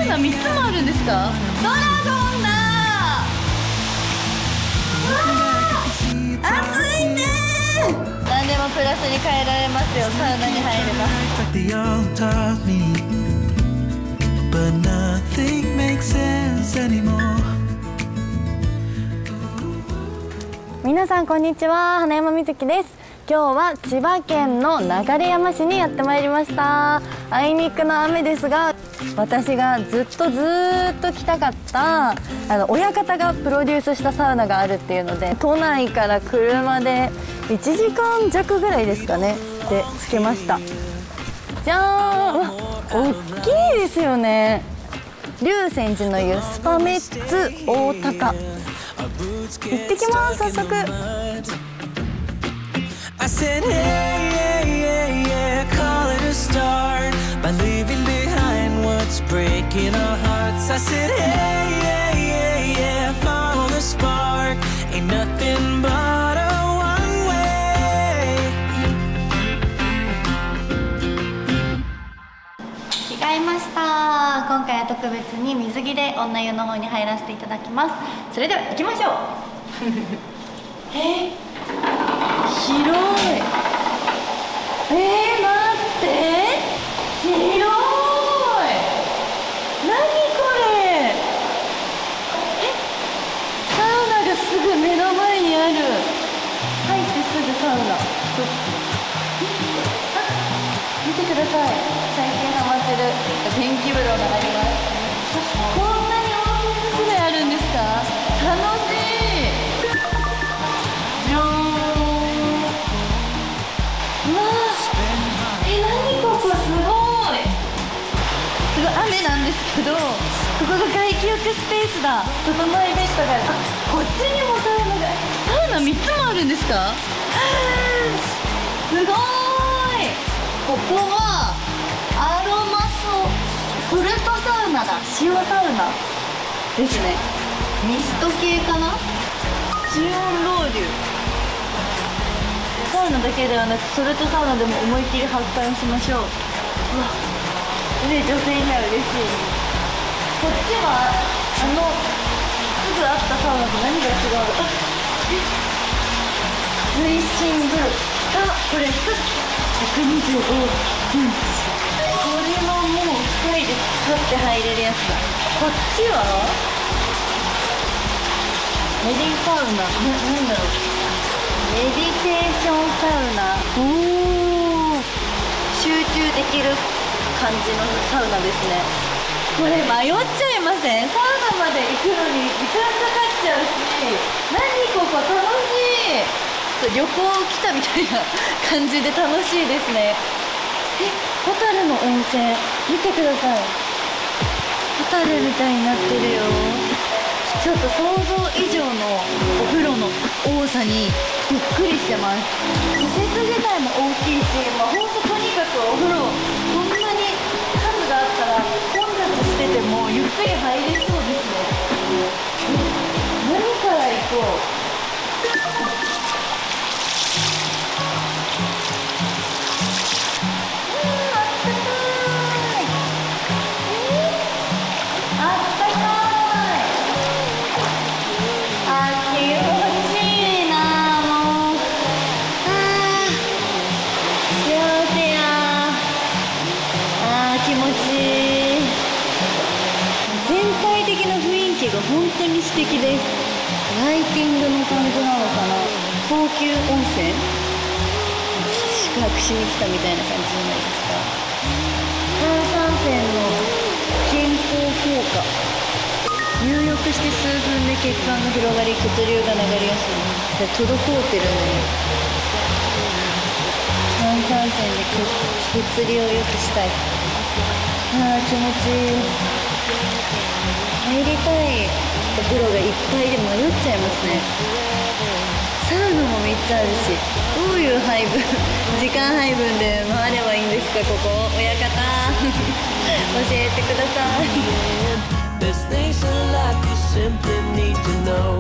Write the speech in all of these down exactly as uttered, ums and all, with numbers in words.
ウナみっつもあるんですか？ドラゴンだ。暑いね。何でもプラスに変えられますよ、サウナに入れば。皆さんこんにちは、花山瑞希です。今日は千葉県の流山市にやってまいりました。あいにくの雨ですが、私がずっとずっと来たかったあの親方がプロデュースしたサウナがあるっていうので、都内から車でいちじかんじゃくぐらいですかねで着きました。じゃーん、大きいですよね。龍泉寺の湯スパメッツ大高、行ってきます。早速I said, hey, yeah, yeah, yeah, call it a start by leaving behind what's breaking our hearts. I said, hey, yeah, yeah, yeah, follow the spark, ain't nothing but a one way. 着替えました。今回は特別に水着で女湯の方に入らせていただきます。それでは行きましょう。えー広い。えー、待って、広い。何これ。え、サウナがすぐ目の前にある。入ってすぐサウナ。あ、見てください。最近ハマってる電気風呂があります。こんなに大きな種類あるんですか？楽しい。じゃーん。雨なんですけど、ここが外気浴スペースだ。整いベッドがある。あ、こっちにもサウナが。サウナみっつもあるんですか？すごーい。ここはアロマソソルトサウナだ。塩サウナですね。ミスト系かな。ジオンロウリュ。サウナだけではなくソルトサウナでも思いっきり発散しましょう。うわ、ね、女性には嬉しい。こっちはあのすぐあったサウナと何が違う？水深風呂。あ、これひゃくにじゅうごセンチ。これはもう深いです。立って入れるやつだ。こっちはメディサウナ。な、なんだろう。メディテーションサウナ。おお、集中できる感じのサウナですね。これ迷っちゃいません？サウナまで行くのに時間かかっちゃうし、何ここ楽しい。旅行来たみたいな感じで楽しいですね。え、ホタルの温泉見てください。ホタルみたいになってるよ。ちょっと想像以上のお風呂の多さにびっくりしてます。施設自体も大きいし、まあ、ほんととにかくお風呂こんなに数があったら混雑しててもゆっくり入れそうですね。何から行こう。本当に素敵です。ライティングの感じなのかな。高級温泉宿泊しに来たみたいな感じじゃないですか。炭酸泉の健康効果。入浴して数分で血管が広がり血流が流れやすい。で、滞ってるのに炭酸泉で血流を良くしたい。あー、気持ちいい。入りたいお風呂がいっぱいで迷っちゃいますね。サウナもみっつあるし、どういう配分時間配分で回ればいいんですか？ここ親方教えてください。There's things in life you simply need to know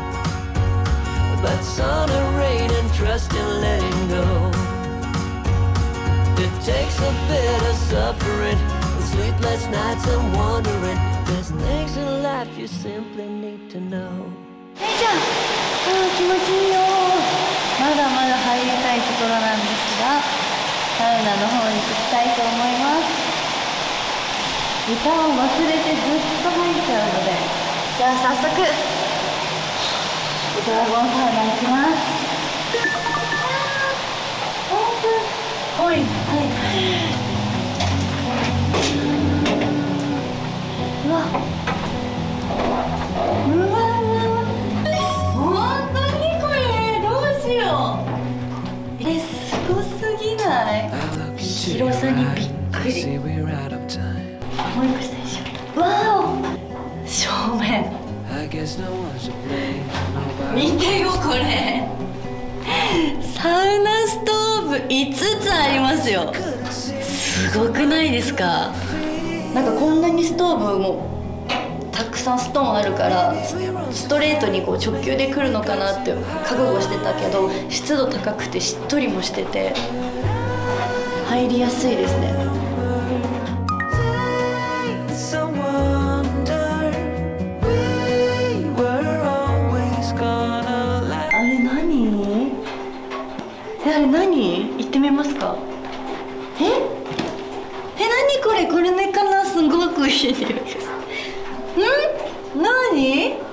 about sun and rain and trust and letting go. It takes a bit of suffering, sleepless nights and wondering. There's things in life you simply need to know. よいしょ。あー気持ちいいよ。まだまだ入りたいところなんですが、サウナの方に行きたいと思います。時間を忘れてずっと入っちゃうので、じゃあ早速ドラゴンサウナ行きます。オープン。おい、はい。うわうわうわ、本当にこれどうしよう。え、すごすぎない？広さにびっくり。もう一個したでしょ。わお、正面見てよこれ。サウナストーブいつつありますよ。すごくないですか？なんかこんなにストーブもたくさんストーンあるからストレートにこう直球で来るのかなって覚悟してたけど、湿度高くてしっとりもしてて入りやすいですね。あれ何？え、あれ何？行ってみますか？え？え、何これ？これねかな？すごくいい匂いです。ん？何？え、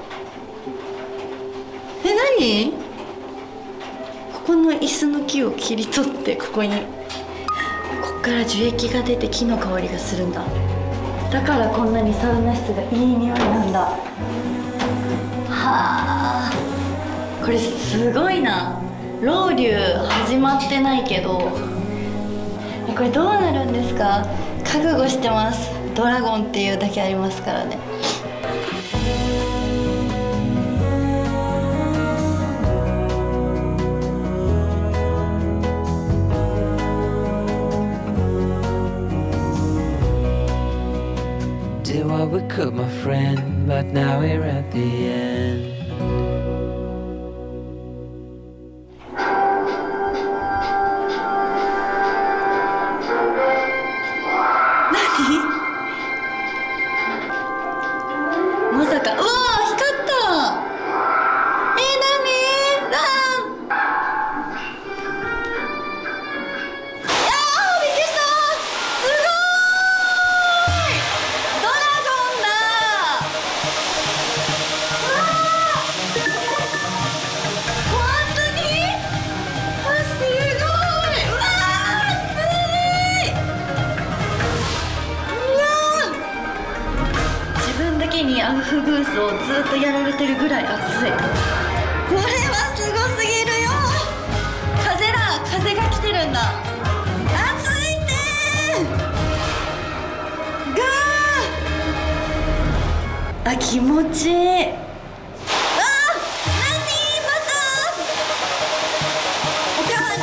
何？ここの椅子の木を切り取ってここに、こっから樹液が出て木の香りがするんだ。だからこんなにサウナ室がいい匂いなんだ。はあ、これすごいな。ロウリュ始まってないけど、これどうなるんですか？覚悟してます。ドラゴンっていうだけありますからね。 Did what we could, my friend, but now we're at the end. まさか、うわー、光った。えー、何？あー、あー、びっくりした。すごーい、ドラゴンだ。うわー、本当に？あ、すごい。うわー、熱い。うわー、自分だけにアウフグースをずっとやられてるぐらい熱い。これはすごすぎるよ。風だ、風が来てるんだ。熱いってー。ガー、あ、気持ちいい。あー、何？またおかわり。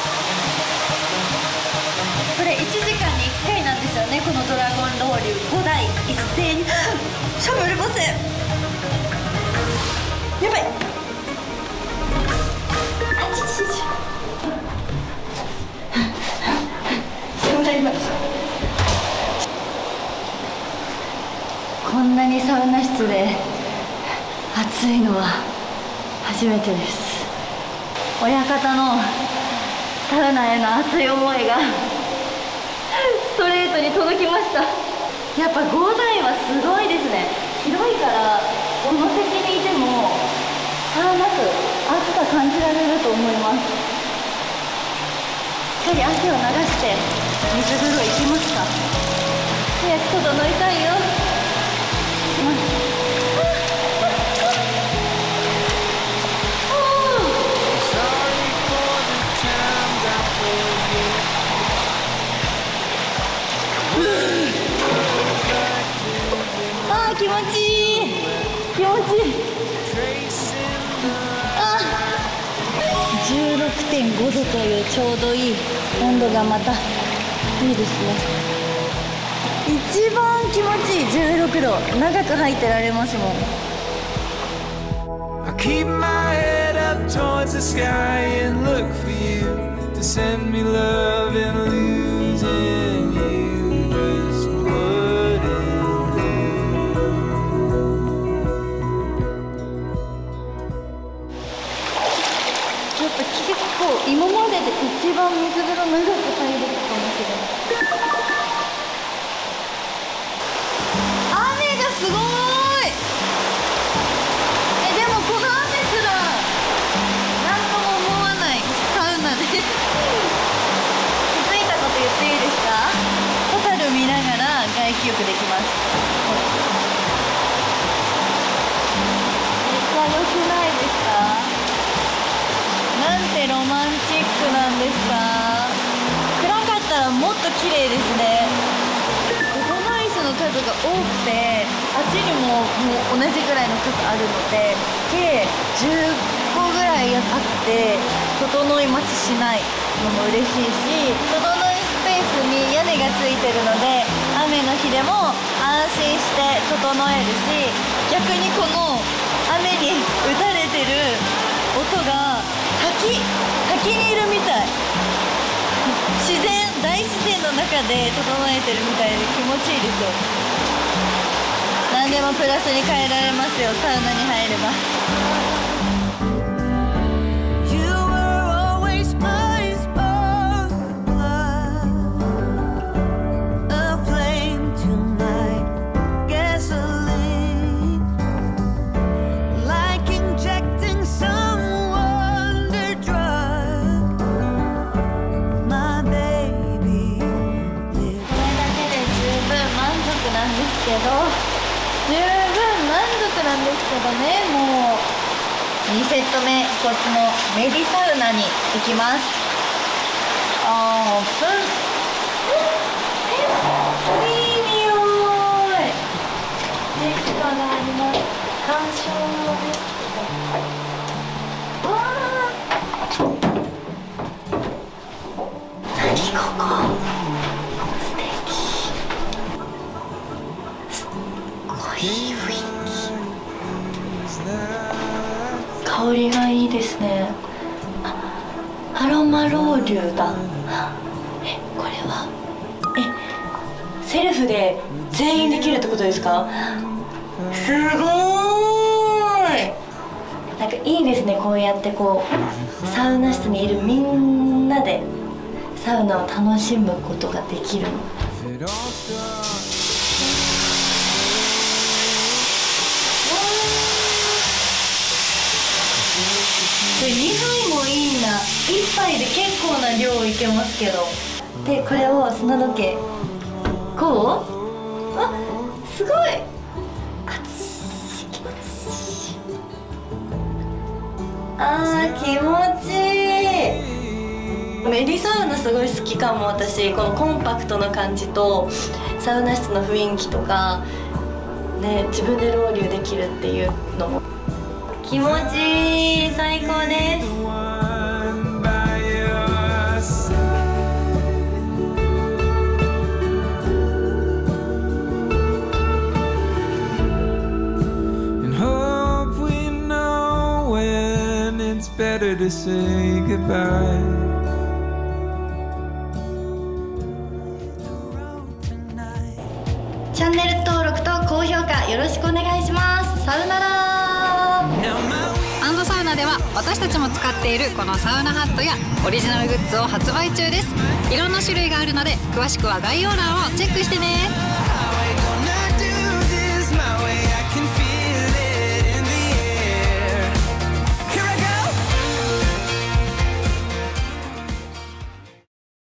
これいちじかんにいっかいなんですよね、このドラゴンロウリュ。ごだい一斉にシャブルボス、やばい。あちちちちもらいました。こんなにサウナ室で暑いのは初めてです。親方のサウナへの熱い思いがストレートに届きました。やっぱごだいはすごいですね。広いからこの席にいてもさらなく暑さ感じられると思います。しっかり汗を流して水風呂行きますか。早く整いたいよ。あー、気持ちいい、気持ちいい。あ、じゅうろくてんごどというちょうどいい温度がまたいいですね。一番気持ちいいじゅうろくど、長く入ってられますもん。I keep my head up towards the sky and look for you to send me love and losing you just blows ます。めっちゃ良くないですか？なんてロマンチックなんですか？暗かったらもっと綺麗ですね。整い椅子の数が多くて、あっちにももう同じぐらいの数あるので、計じゅっこぐらいあって整い待ちしないのも嬉しいし、整いスペースに屋根がついてるので雨の日でも安心して整えるし、逆にこの雨に打たれてる音が滝滝にいるみたい。自然大自然の中で整えてるみたいで気持ちいいですよ。何でもプラスに変えられますよ、サウナに入れば。けど十分満足なんですけどね。もうにセット目、こっちのメディサウナに行きます。オープン。いい匂い。熱があります。鑑賞用ですけど、わー、何ここ、いい雰囲気。香りがいいですね。あ、アロマロウリュだ。え、これはえセルフで全員できるってことですか？すごーい。なんかいいですね、こうやってこうサウナ室にいるみんなでサウナを楽しむことができるの。にはいもいいな。いっぱいで結構な量いけますけど。でこれを砂時計こう、あ、すごい熱い、気持ちいい。あー、気持ちいい。メディサウナすごい好きかも。私このコンパクトな感じとサウナ室の雰囲気とかね、自分でロウリュできるっていうのも気持ちいい。最高です。チャンネル登録と高評価よろしくお願いします。さよなら。 アンドサウナでは私たちも使っているこのサウナハットやオリジナルグッズを発売中です。いろんな種類があるので詳しくは概要欄をチェックしてね。